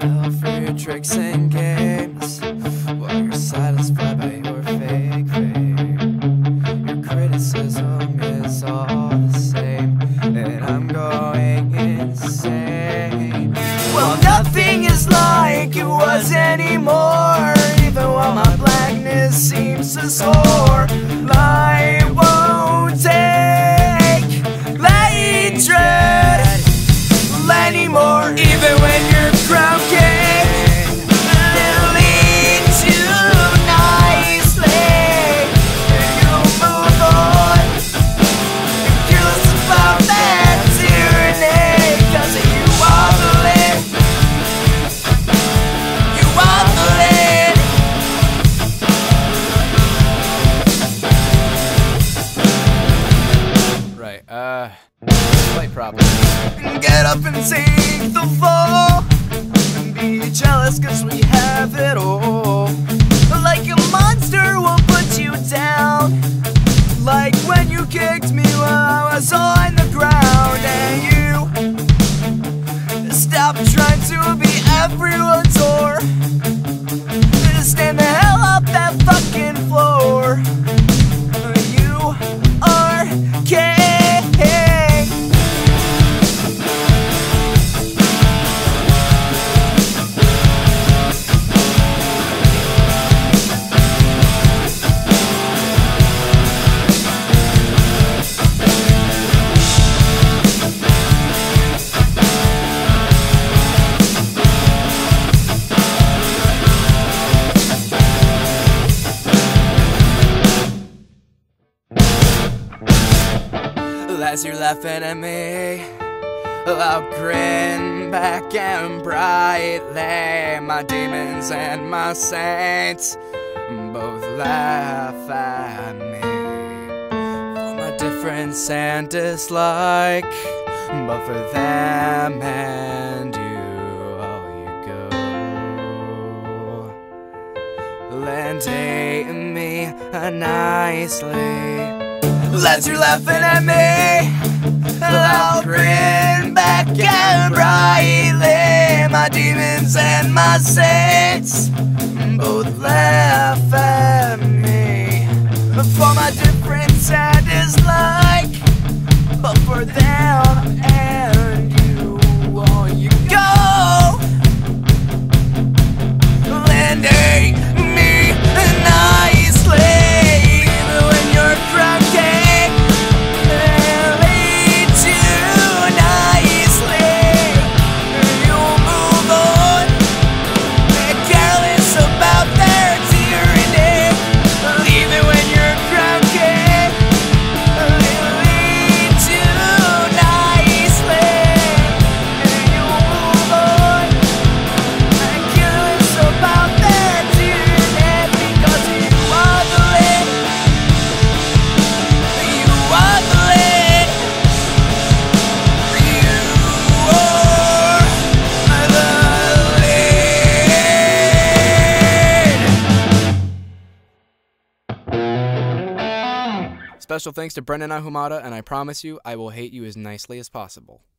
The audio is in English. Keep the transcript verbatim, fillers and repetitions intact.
fell for your tricks and games, while you're satisfied by your fake fame. Your criticism is all the same, and I'm going insane. Well, nothing is like it was anymore, even while my blackness seems to soar. I won't take hatred anymore, even when your crown king leads you nicely. You move on, you're careless about that tyranny, 'cause you are the lead, you are the lead. Right, uh, slight problem. Get up and take the fall, and be jealous 'cause we have it all. Like a monster will put you down, like when you kicked me while I was on the ground. And you stop trying to be everyone's whore, stand the hell off that fucking floor. You are king. As you're laughing at me, I'll grin back and brightly. My demons and my saints both laugh at me for my difference and dislike, but for them and you, all you go, lending me nicely. As you're laughing at me, I'll grin back and brightly. My demons and my saints both laugh at me for my difference and dislike, but for them and you, all you go, lending me nicely. When you're crowned king leads you nicely, you'll move on, careless about their tyranny. Even when you're crowned king leads you nicely, you'll move on, careless about their tyranny, because you are the lead. Special thanks to Brendan Ahumada, and I promise you I will hate you as nicely as possible.